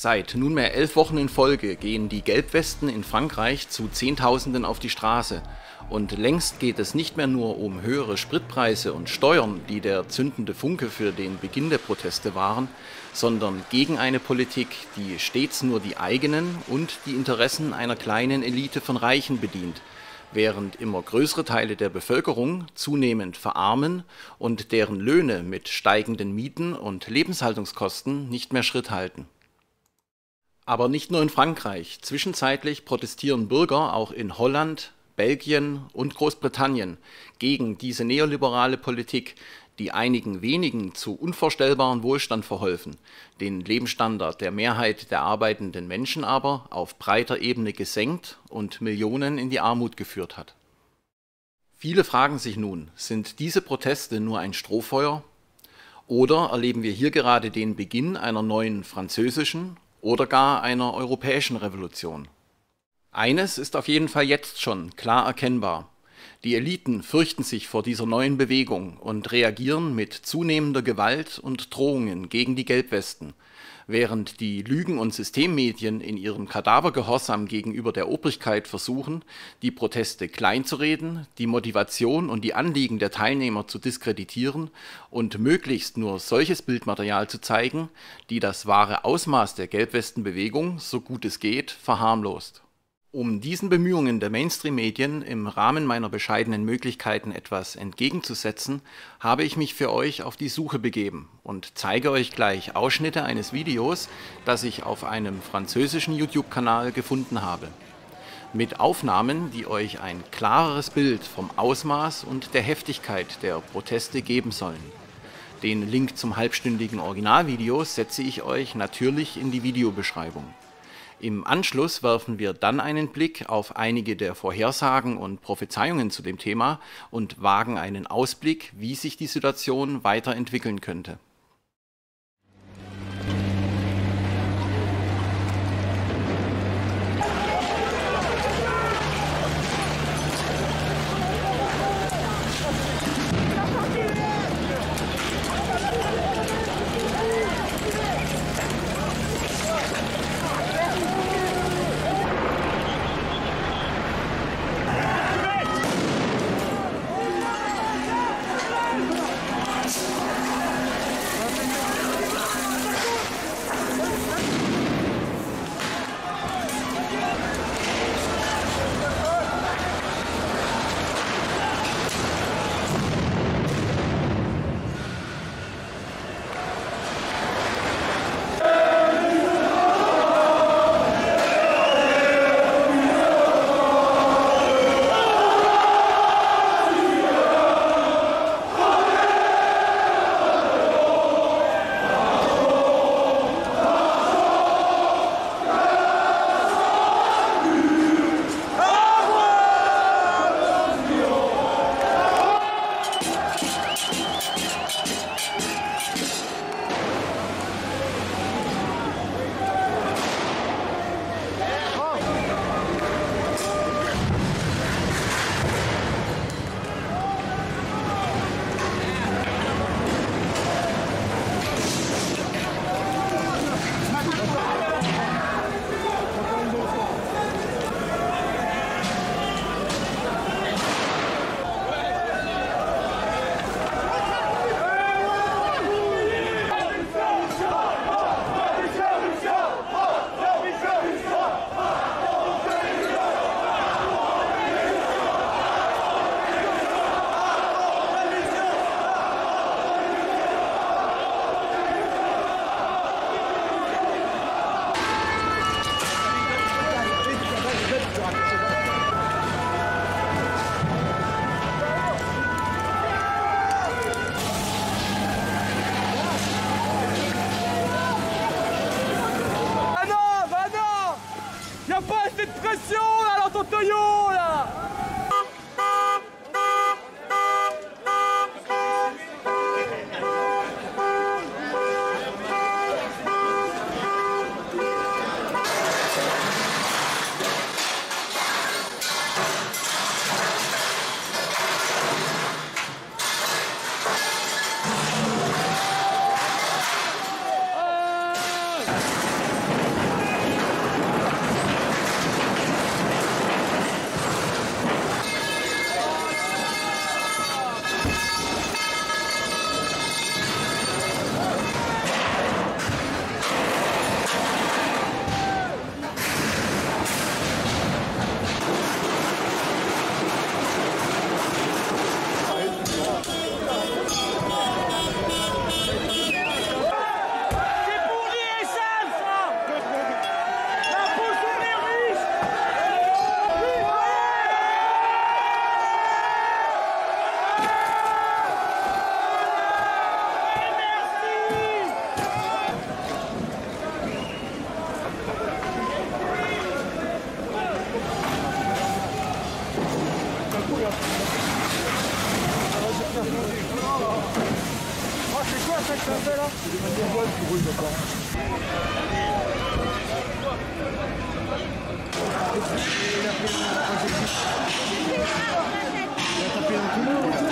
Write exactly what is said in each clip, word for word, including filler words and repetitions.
Seit nunmehr elf Wochen in Folge gehen die Gelbwesten in Frankreich zu Zehntausenden auf die Straße. Und längst geht es nicht mehr nur um höhere Spritpreise und Steuern, die der zündende Funke für den Beginn der Proteste waren, sondern gegen eine Politik, die stets nur die eigenen und die Interessen einer kleinen Elite von Reichen bedient, während immer größere Teile der Bevölkerung zunehmend verarmen und deren Löhne mit steigenden Mieten und Lebenshaltungskosten nicht mehr Schritt halten. Aber nicht nur in Frankreich. Zwischenzeitlich protestieren Bürger auch in Holland, Belgien und Großbritannien gegen diese neoliberale Politik, die einigen wenigen zu unvorstellbaren Wohlstand verholfen, den Lebensstandard der Mehrheit der arbeitenden Menschen aber auf breiter Ebene gesenkt und Millionen in die Armut geführt hat. Viele fragen sich nun, sind diese Proteste nur ein Strohfeuer? Oder erleben wir hier gerade den Beginn einer neuen französischen oder gar einer europäischen Revolution? Eines ist auf jeden Fall jetzt schon klar erkennbar. Die Eliten fürchten sich vor dieser neuen Bewegung und reagieren mit zunehmender Gewalt und Drohungen gegen die Gelbwesten, während die Lügen- und Systemmedien in ihrem Kadavergehorsam gegenüber der Obrigkeit versuchen, die Proteste kleinzureden, die Motivation und die Anliegen der Teilnehmer zu diskreditieren und möglichst nur solches Bildmaterial zu zeigen, die das wahre Ausmaß der Gelbwestenbewegung, so gut es geht, verharmlost. Um diesen Bemühungen der Mainstream-Medien im Rahmen meiner bescheidenen Möglichkeiten etwas entgegenzusetzen, habe ich mich für euch auf die Suche begeben und zeige euch gleich Ausschnitte eines Videos, das ich auf einem französischen YouTube-Kanal gefunden habe. Mit Aufnahmen, die euch ein klareres Bild vom Ausmaß und der Heftigkeit der Proteste geben sollen. Den Link zum halbstündigen Originalvideo setze ich euch natürlich in die Videobeschreibung. Im Anschluss werfen wir dann einen Blick auf einige der Vorhersagen und Prophezeiungen zu dem Thema und wagen einen Ausblick, wie sich die Situation weiterentwickeln könnte. c'est quoi ça que ça fait là? C'est des manières bonnes qui roulent d'accord. Il a tapé dans tout le monde.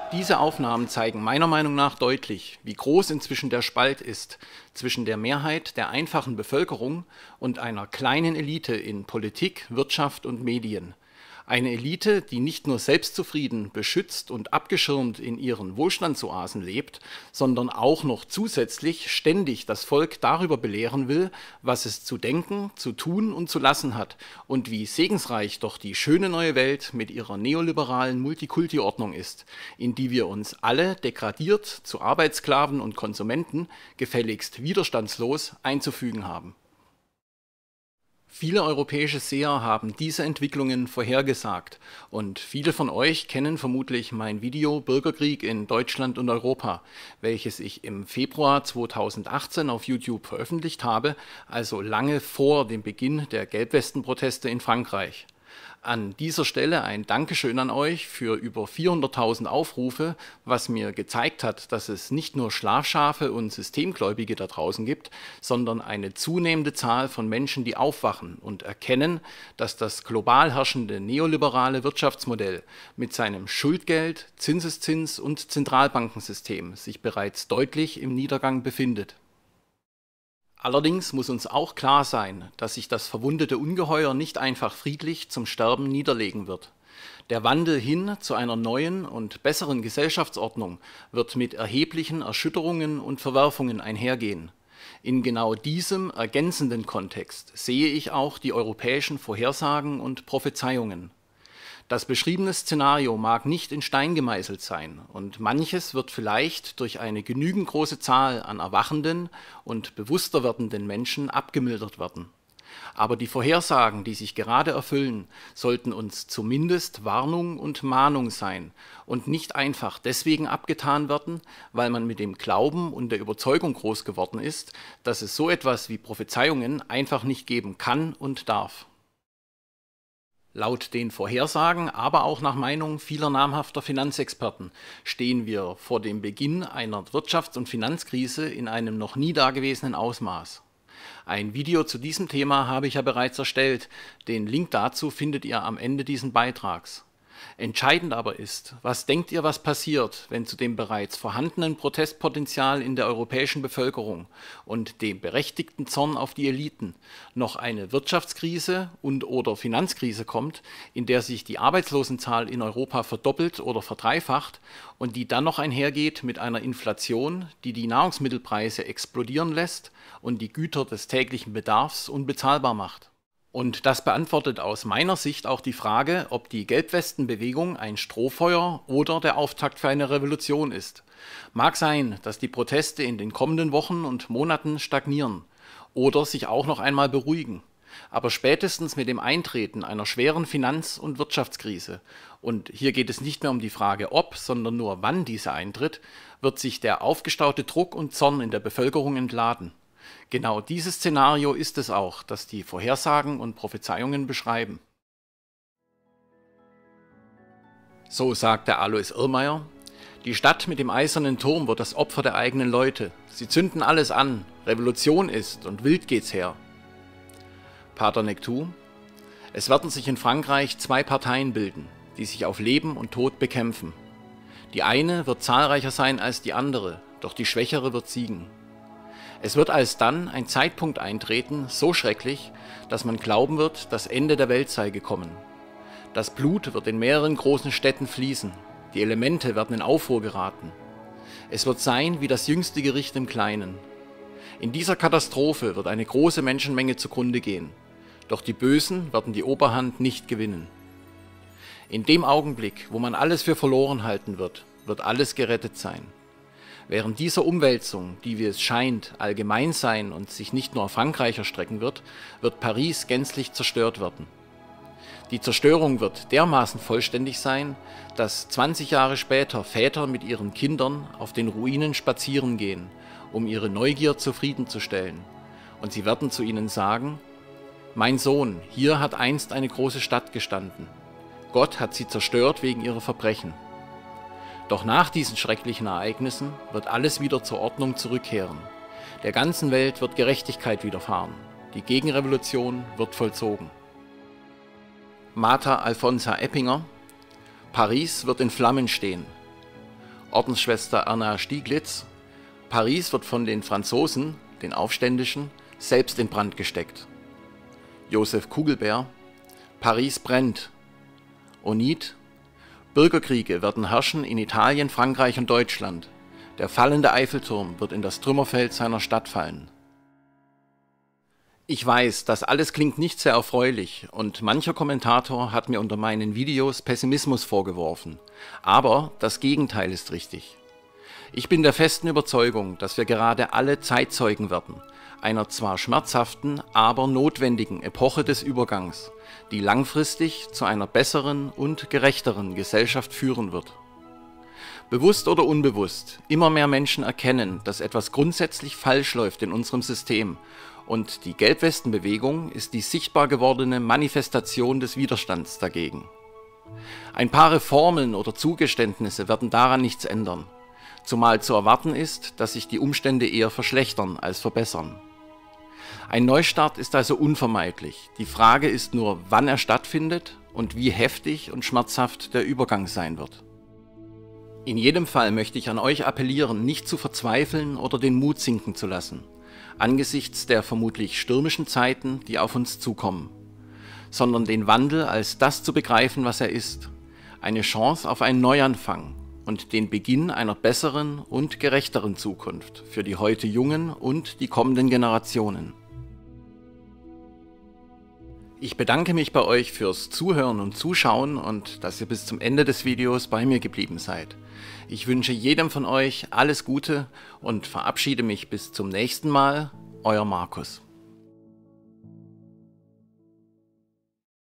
Diese Aufnahmen zeigen meiner Meinung nach deutlich, wie groß inzwischen der Spalt ist zwischen der Mehrheit der einfachen Bevölkerung und einer kleinen Elite in Politik, Wirtschaft und Medien. Eine Elite, die nicht nur selbstzufrieden, beschützt und abgeschirmt in ihren Wohlstandsoasen lebt, sondern auch noch zusätzlich ständig das Volk darüber belehren will, was es zu denken, zu tun und zu lassen hat und wie segensreich doch die schöne neue Welt mit ihrer neoliberalen Multikulti-Ordnung ist, in die wir uns alle degradiert zu Arbeitssklaven und Konsumenten gefälligst widerstandslos einzufügen haben. Viele europäische Seher haben diese Entwicklungen vorhergesagt und viele von euch kennen vermutlich mein Video Bürgerkrieg in Deutschland und Europa, welches ich im Februar zweitausendachtzehn auf YouTube veröffentlicht habe, also lange vor dem Beginn der Gelbwestenproteste in Frankreich. An dieser Stelle ein Dankeschön an euch für über vierhunderttausend Aufrufe, was mir gezeigt hat, dass es nicht nur Schlafschafe und Systemgläubige da draußen gibt, sondern eine zunehmende Zahl von Menschen, die aufwachen und erkennen, dass das global herrschende neoliberale Wirtschaftsmodell mit seinem Schuldgeld, Zinseszins- und Zentralbankensystem sich bereits deutlich im Niedergang befindet. Allerdings muss uns auch klar sein, dass sich das verwundete Ungeheuer nicht einfach friedlich zum Sterben niederlegen wird. Der Wandel hin zu einer neuen und besseren Gesellschaftsordnung wird mit erheblichen Erschütterungen und Verwerfungen einhergehen. In genau diesem ergänzenden Kontext sehe ich auch die europäischen Vorhersagen und Prophezeiungen. Das beschriebene Szenario mag nicht in Stein gemeißelt sein und manches wird vielleicht durch eine genügend große Zahl an erwachenden und bewusster werdenden Menschen abgemildert werden. Aber die Vorhersagen, die sich gerade erfüllen, sollten uns zumindest Warnung und Mahnung sein und nicht einfach deswegen abgetan werden, weil man mit dem Glauben und der Überzeugung groß geworden ist, dass es so etwas wie Prophezeiungen einfach nicht geben kann und darf. Laut den Vorhersagen, aber auch nach Meinung vieler namhafter Finanzexperten, stehen wir vor dem Beginn einer Wirtschafts- und Finanzkrise in einem noch nie dagewesenen Ausmaß. Ein Video zu diesem Thema habe ich ja bereits erstellt, den Link dazu findet ihr am Ende dieses Beitrags. Entscheidend aber ist, was denkt ihr, was passiert, wenn zu dem bereits vorhandenen Protestpotenzial in der europäischen Bevölkerung und dem berechtigten Zorn auf die Eliten noch eine Wirtschaftskrise und/oder Finanzkrise kommt, in der sich die Arbeitslosenzahl in Europa verdoppelt oder verdreifacht und die dann noch einhergeht mit einer Inflation, die die Nahrungsmittelpreise explodieren lässt und die Güter des täglichen Bedarfs unbezahlbar macht? Und das beantwortet aus meiner Sicht auch die Frage, ob die Gelbwestenbewegung ein Strohfeuer oder der Auftakt für eine Revolution ist. Mag sein, dass die Proteste in den kommenden Wochen und Monaten stagnieren oder sich auch noch einmal beruhigen. Aber spätestens mit dem Eintreten einer schweren Finanz- und Wirtschaftskrise, und hier geht es nicht mehr um die Frage ob, sondern nur wann diese eintritt, wird sich der aufgestaute Druck und Zorn in der Bevölkerung entladen. Genau dieses Szenario ist es auch, das die Vorhersagen und Prophezeiungen beschreiben. So sagt der Alois Irrmeier: Die Stadt mit dem eisernen Turm wird das Opfer der eigenen Leute. Sie zünden alles an, Revolution ist und wild geht's her. Pater Nectou: Es werden sich in Frankreich zwei Parteien bilden, die sich auf Leben und Tod bekämpfen. Die eine wird zahlreicher sein als die andere, doch die schwächere wird siegen. Es wird alsdann ein Zeitpunkt eintreten, so schrecklich, dass man glauben wird, das Ende der Welt sei gekommen. Das Blut wird in mehreren großen Städten fließen, die Elemente werden in Aufruhr geraten. Es wird sein wie das jüngste Gericht im Kleinen. In dieser Katastrophe wird eine große Menschenmenge zugrunde gehen, doch die Bösen werden die Oberhand nicht gewinnen. In dem Augenblick, wo man alles für verloren halten wird, wird alles gerettet sein. Während dieser Umwälzung, die wie es scheint allgemein sein und sich nicht nur auf Frankreich erstrecken wird, wird Paris gänzlich zerstört werden. Die Zerstörung wird dermaßen vollständig sein, dass zwanzig Jahre später Väter mit ihren Kindern auf den Ruinen spazieren gehen, um ihre Neugier zufriedenzustellen. Und sie werden zu ihnen sagen: Mein Sohn, hier hat einst eine große Stadt gestanden. Gott hat sie zerstört wegen ihrer Verbrechen. Doch nach diesen schrecklichen Ereignissen wird alles wieder zur Ordnung zurückkehren. Der ganzen Welt wird Gerechtigkeit widerfahren. Die Gegenrevolution wird vollzogen. Mater Alfonsa Eppinger: Paris wird in Flammen stehen. Ordensschwester Erna Stieglitz: Paris wird von den Franzosen, den Aufständischen, selbst in Brand gesteckt. Josef Kugelbär: Paris brennt. Onid: Bürgerkriege werden herrschen in Italien, Frankreich und Deutschland. Der fallende Eiffelturm wird in das Trümmerfeld seiner Stadt fallen. Ich weiß, das alles klingt nicht sehr erfreulich und mancher Kommentator hat mir unter meinen Videos Pessimismus vorgeworfen. Aber das Gegenteil ist richtig. Ich bin der festen Überzeugung, dass wir gerade alle Zeitzeugen werden, einer zwar schmerzhaften, aber notwendigen Epoche des Übergangs, die langfristig zu einer besseren und gerechteren Gesellschaft führen wird. Bewusst oder unbewusst, immer mehr Menschen erkennen, dass etwas grundsätzlich falsch läuft in unserem System, und die Gelbwestenbewegung ist die sichtbar gewordene Manifestation des Widerstands dagegen. Ein paar Reformen oder Zugeständnisse werden daran nichts ändern, zumal zu erwarten ist, dass sich die Umstände eher verschlechtern als verbessern. Ein Neustart ist also unvermeidlich, die Frage ist nur, wann er stattfindet und wie heftig und schmerzhaft der Übergang sein wird. In jedem Fall möchte ich an euch appellieren, nicht zu verzweifeln oder den Mut sinken zu lassen, angesichts der vermutlich stürmischen Zeiten, die auf uns zukommen, sondern den Wandel als das zu begreifen, was er ist, eine Chance auf einen Neuanfang und den Beginn einer besseren und gerechteren Zukunft für die heute Jungen und die kommenden Generationen. Ich bedanke mich bei euch fürs Zuhören und Zuschauen und dass ihr bis zum Ende des Videos bei mir geblieben seid. Ich wünsche jedem von euch alles Gute und verabschiede mich bis zum nächsten Mal. Euer Markus.